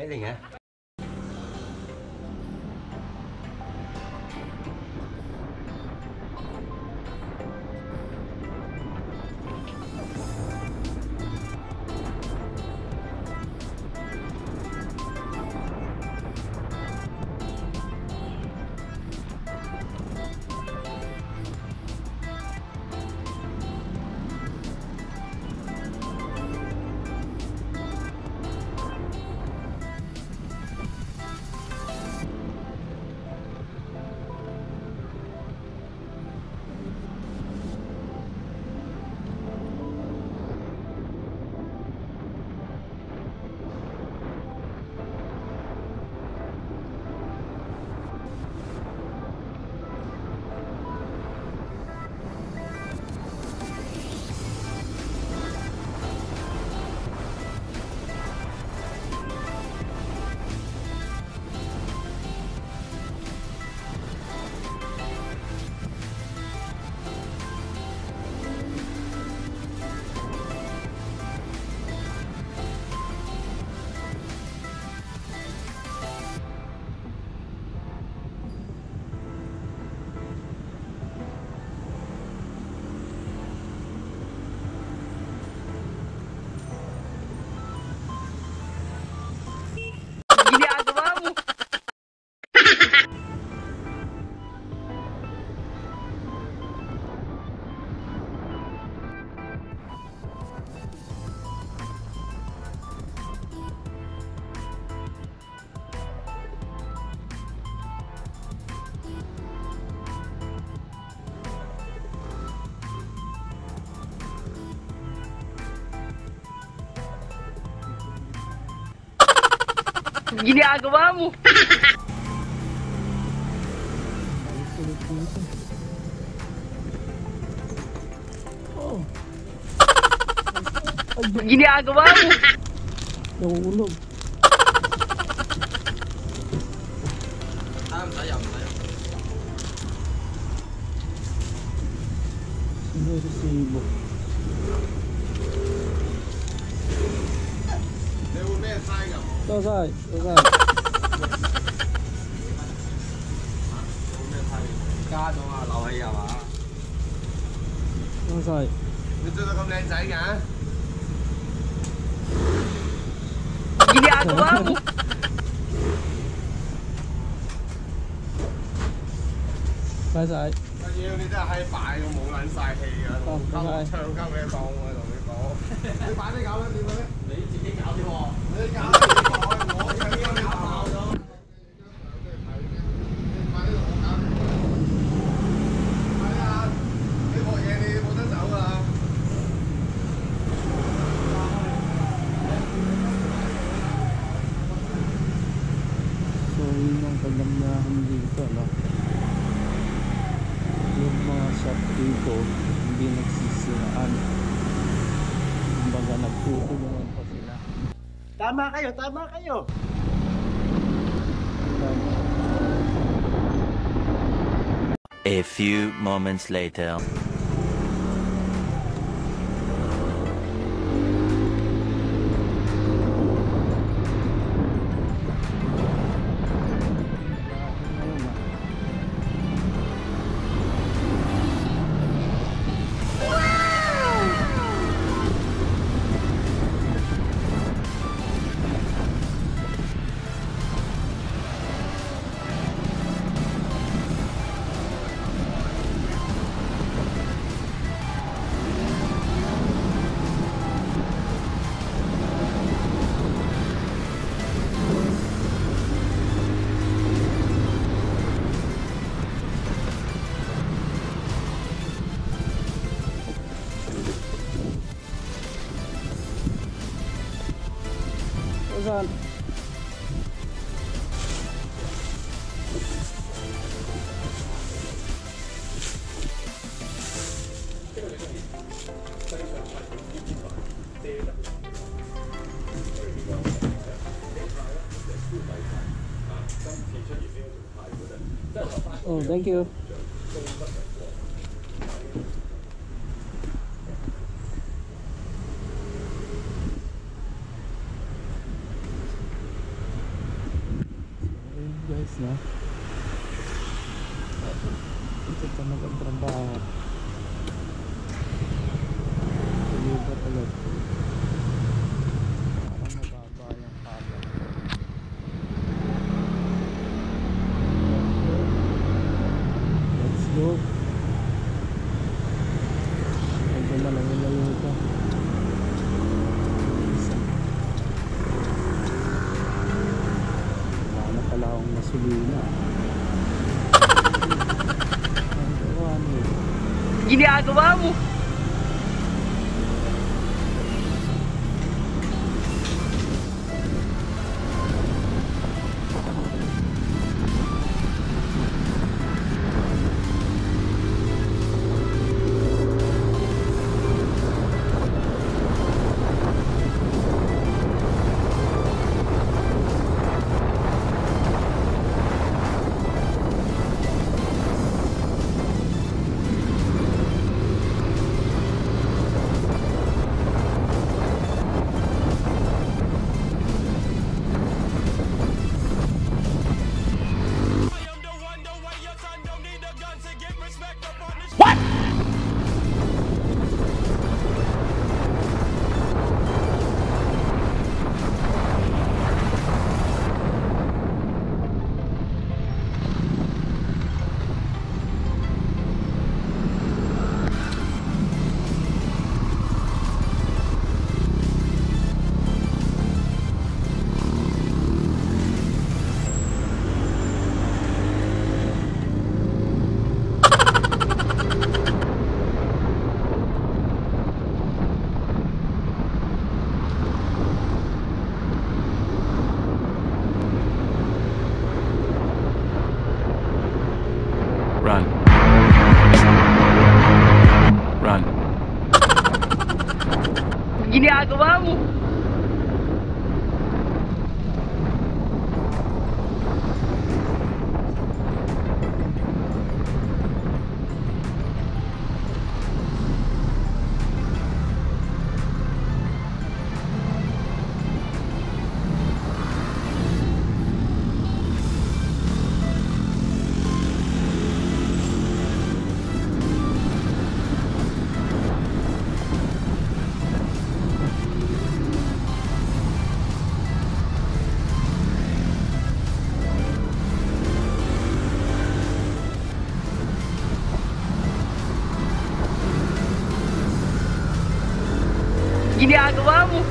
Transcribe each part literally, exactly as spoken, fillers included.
嚟嘅。Ginagawa mo. Oh. Ginagawa mo. Nahulog. Ah, tayo, tayo. Siguro resibo. 你會咩猜㗎？ 多晒，多晒。 加咗啊，漏氣係嘛？ 多晒。 你着到咁靚仔嘅 ？Ginagawa mo. 拜晒。 妖，你真係閪擺，我冇撚晒氣㗎，鳩唱鳩俾你當我同你講。你擺啲搞得點嘅咧？你自己搞啲喎。你搞啲我，我唱鳩你搞爆咗。你擺呢度我搞。係啊，呢鑊嘢你冇得走㗎啦。 So yun ang kagandahan dito, no? Yung mga shop dito hindi nagsisiraan, kumbaga nagtutulungan pa sila. Tama kayo, tama kayo. A few moments later. Saan? Oh, thank you. na. Ito pa nagtrabaho. Libat ulit. Parang mababa yung kaba. Let's go. Medyo malayo-layo ito. Wala na pala akong gasolina. Ang gawa mo. Ginagawa mo! Run. Run. Ginagawa mo! Ginagawa mo!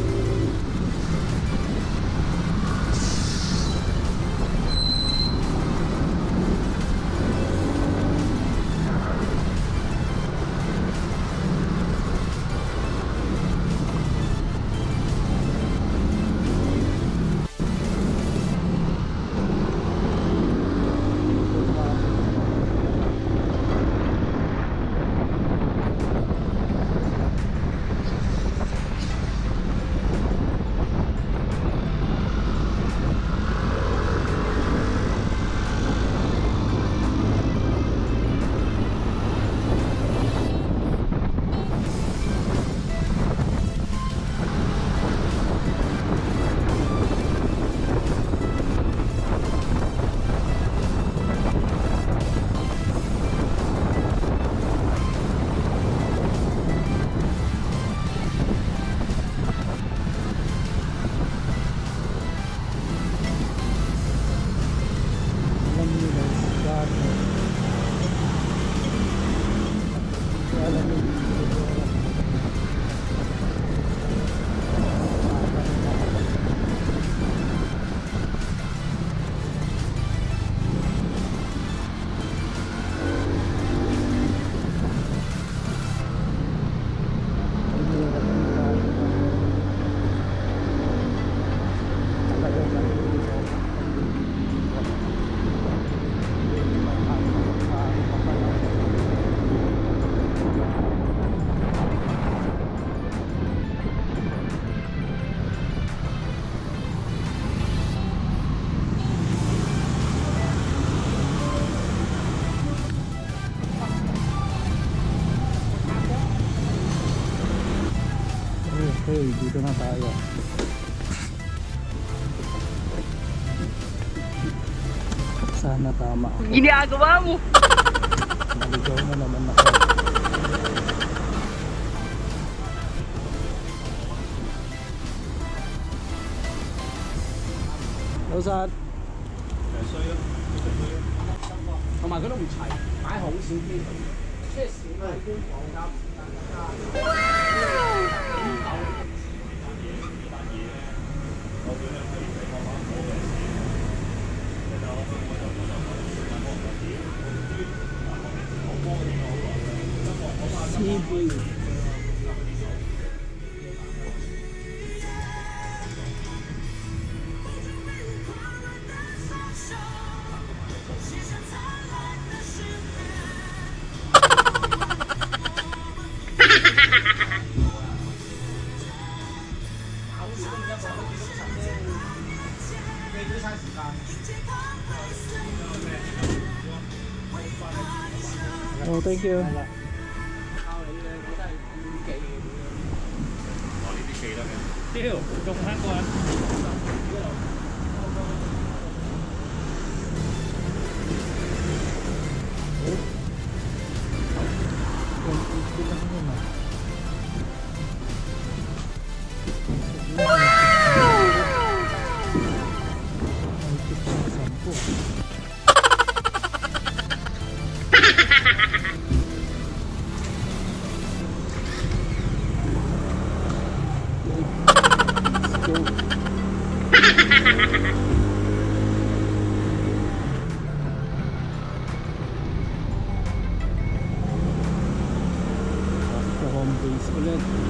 Okay, dito na tayo. Sana tama ako. Ginagawa mo. Naligaw na naman ako.老實， 同埋佢都唔齊，擺好少機會，即係少啲官房加 C B。哦，thank you。 屌，仲黑過人。 Home base ulit.